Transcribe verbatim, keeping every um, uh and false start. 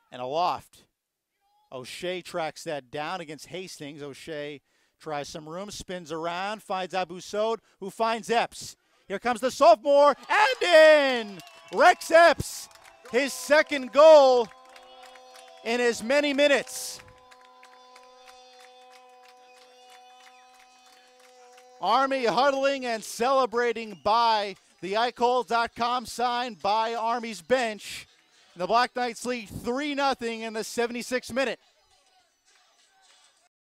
and aloft. O'Shea tracks that down against Hastings. O'Shea tries some room, spins around, finds Abusode, who finds Epps. Here comes the sophomore, and in! Rex Epps, his second goal in as many minutes. Army huddling and celebrating by the I Call dot com sign by Army's bench. The Black Knights lead three nothing in the seventy-sixth minute.